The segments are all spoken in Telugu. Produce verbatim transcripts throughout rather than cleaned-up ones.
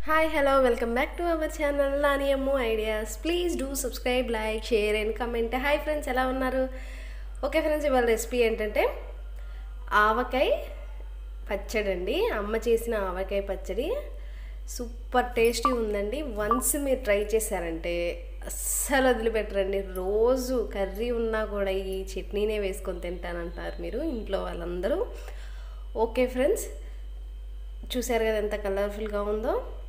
Hi, hello, welcome back to our channel Nani ammu ideas. Please do subscribe, like, share and comment. Hi friends, ela unnaru? Okay friends, ivala recipe entante avakaya pachadi andi. Amma chesina avakaya pachadi super tasty ఉందండి. వన్స్ మీరు ట్రై చేశారంటే అస్సలు వదిలిపెట్టరండి. రోజు కర్రీ ఉన్నా కూడా ఈ చట్నీనే వేసుకొని తింటానంటారు మీరు ఇంట్లో వాళ్ళందరూ. ఓకే ఫ్రెండ్స్, చూసారు కదా ఎంత కలర్ఫుల్గా ఉందో.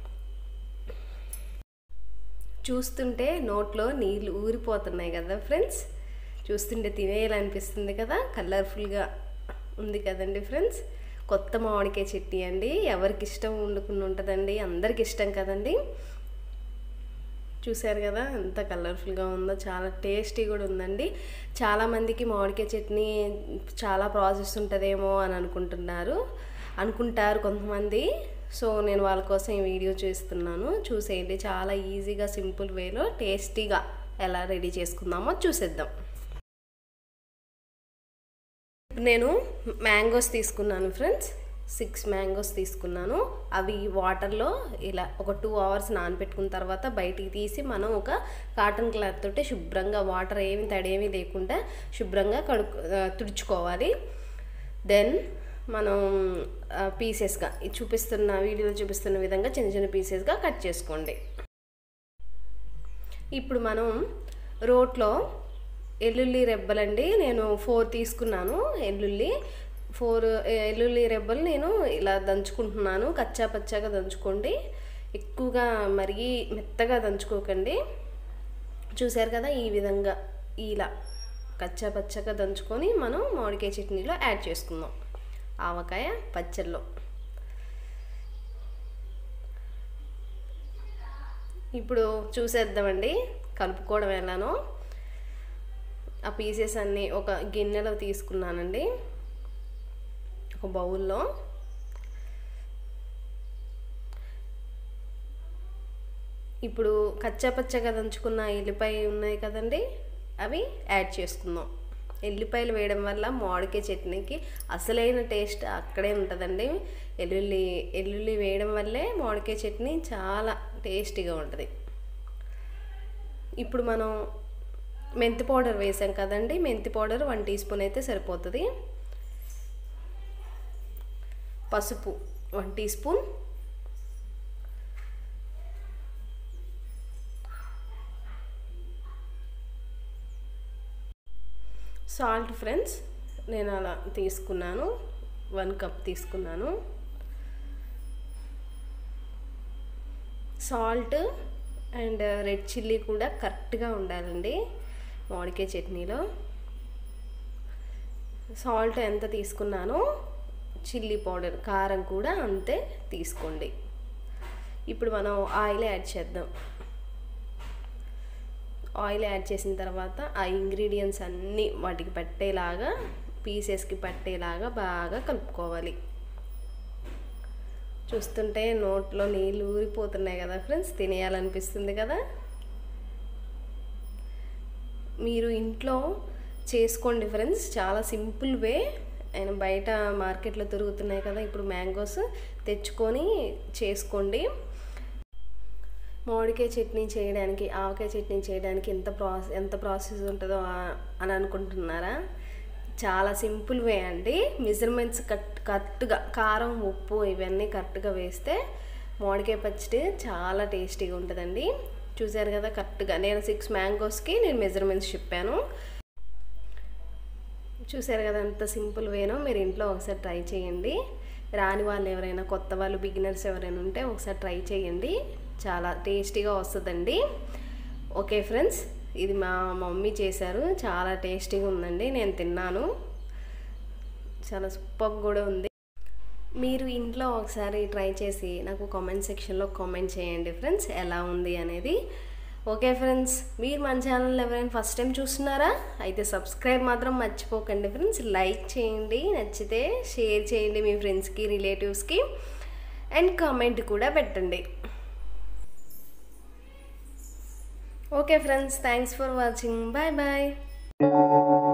చూస్తుంటే నోట్లో నీళ్ళు ఊరిపోతున్నాయి కదా ఫ్రెండ్స్. చూస్తుంటే తినేయాలనిపిస్తుంది కదా, కలర్ఫుల్గా ఉంది కదండి ఫ్రెండ్స్. కొత్త మామిడికాయ చట్నీ అండి. ఎవరికి ఇష్టం ఉండకుండా ఉంటుందండి, అందరికి ఇష్టం కదండి. చూసారు కదా ఎంత కలర్ఫుల్గా ఉందో, చాలా టేస్టీ కూడా ఉందండి. చాలామందికి మామిడికాయ చట్నీ చాలా ప్రాసెస్ ఉంటుందేమో అని అనుకుంటున్నారు అనుకుంటారు కొంతమంది. సో నేను వాళ్ళ కోసం ఈ వీడియో చేస్తున్నాను, చూసేయండి. చాలా ఈజీగా సింపుల్ వేలో టేస్టీగా ఎలా రెడీ చేసుకుందామో చూసేద్దాం. నేను మ్యాంగోస్ తీసుకున్నాను ఫ్రెండ్స్, సిక్స్ మ్యాంగోస్ తీసుకున్నాను. అవి వాటర్లో ఇలా ఒక టూ అవర్స్ నానబెట్టుకున్న తర్వాత బయటికి తీసి మనం ఒక కాటన్ క్లాత్ తోటి శుభ్రంగా, వాటర్ ఏమి తడేమీ లేకుండా శుభ్రంగా కడుక్కు తుడుచుకోవాలి. దెన్ మనం పీసెస్గా చూపిస్తున్న వీడియోలో చూపిస్తున్న విధంగా చిన్న చిన్న పీసెస్గా కట్ చేసుకోండి. ఇప్పుడు మనం రోట్లో ఎల్లుల్లి రెబ్బలండి, నేను ఫోర్ తీసుకున్నాను. ఎల్లుల్లి ఫోర్ ఎల్లుల్లి రెబ్బలు నేను ఇలా దంచుకుంటున్నాను. కచ్చా పచ్చాగా దంచుకోండి, ఎక్కువగా మరీ మెత్తగా దంచుకోకండి. చూసారు కదా, ఈ విధంగా ఇలా కచ్చా పచ్చగా దంచుకొని మనం మామిడికాయ చట్నీలో యాడ్ చేసుకుందాం, ఆవకాయ పచ్చడిలో. ఇప్పుడు చూసేద్దామండి కలుపుకోవడం ఎలానో. ఆ పీసెస్ అన్నీ ఒక గిన్నెలో తీసుకున్నానండి, ఒక బౌల్లో. ఇప్పుడు కచ్చా పచ్చగా దంచుకున్న ఎల్లిపాయ ఉన్నాయి కదండి, అవి యాడ్ చేసుకుందాం. ఎల్లిపాయలు వేయడం వల్ల మామిడికాయ చట్నీకి అసలైన టేస్ట్ అక్కడే ఉంటుందండి. ఎల్లుల్లి ఎల్లుల్లి వేయడం వల్లే మామిడికాయ చట్నీ చాలా టేస్టీగా ఉంటుంది. ఇప్పుడు మనం మెంతి పౌడర్ వేసాం కదండి, మెంతి పౌడర్ వన్ టీ స్పూన్ అయితే సరిపోతుంది. పసుపు one teaspoon, salt friends నేను అలా తీసుకున్నాను, వన్ కప్ తీసుకున్నాను. సాల్ట్ అండ్ రెడ్ చిల్లీ కూడా కరెక్ట్గా ఉండాలండి మామిడికాయ చట్నీలో. సాల్ట్ ఎంత తీసుకున్నానో చిల్లీ పౌడర్ కారం కూడా అంతే తీసుకోండి. ఇప్పుడు మనం ఆయిల్ యాడ్ చేద్దాం. ఆయిల్ యాడ్ చేసిన తర్వాత ఆ ఇంగ్రీడియంట్స్ అన్నీ వాటికి పట్టేలాగా, పీసెస్కి పట్టేలాగా బాగా కలుపుకోవాలి. చూస్తుంటే నోట్లో నీళ్ళు ఊరిపోతున్నాయి కదా ఫ్రెండ్స్, తినేయాలనిపిస్తుంది కదా. మీరు ఇంట్లో చేసుకోండి ఫ్రెండ్స్, చాలా సింపుల్ వే. ఆయన బయట మార్కెట్లో దొరుకుతున్నాయి కదా ఇప్పుడు మ్యాంగోస్, తెచ్చుకొని చేసుకోండి. మామిడికాయ చట్నీ చేయడానికి, ఆవకాయ చట్నీ చేయడానికి ఎంత ప్రాసెస్ ఎంత ప్రాసెస్ ఉంటుందో అని అనుకుంటున్నారా? చాలా సింపుల్ వే అండి. మెజర్మెంట్స్ కరెక్ట్ కరెక్ట్గా కారం, ఉప్పు ఇవన్నీ కరెక్ట్గా వేస్తే మామిడికాయ పచ్చడి చాలా టేస్టీగా ఉంటుందండి. చూసారు కదా, కరెక్ట్గా నేను సిక్స్ మ్యాంగోస్కి నేను మెజర్మెంట్స్ చెప్పాను. చూసారు కదా ఎంత సింపుల్ వేనో. మీరు ఇంట్లో ఒకసారి ట్రై చేయండి. రాని వాళ్ళు ఎవరైనా, కొత్త వాళ్ళు, బిగినర్స్ ఎవరైనా ఉంటే ఒకసారి ట్రై చేయండి, చాలా టేస్టీగా వస్తుందండి. ఓకే ఫ్రెండ్స్, ఇది మా మమ్మీ చేశారు, చాలా టేస్టీగా ఉందండి. నేను తిన్నాను, చాలా సూపర్గా కూడా ఉంది. మీరు ఇంట్లో ఒకసారి ట్రై చేసి నాకు కామెంట్ సెక్షన్లో కామెంట్ చేయండి ఫ్రెండ్స్, ఎలా ఉంది అనేది. ఓకే ఫ్రెండ్స్, మీరు మన ఛానల్ ఎవరైనా ఫస్ట్ టైం చూస్తున్నారా అయితే సబ్స్క్రైబ్ మాత్రం మర్చిపోకండి ఫ్రెండ్స్. లైక్ చేయండి, నచ్చితే షేర్ చేయండి మీ ఫ్రెండ్స్కి, రిలేటివ్స్కి, అండ్ కామెంట్ కూడా పెట్టండి. Okay friends, thanks for watching. Bye bye.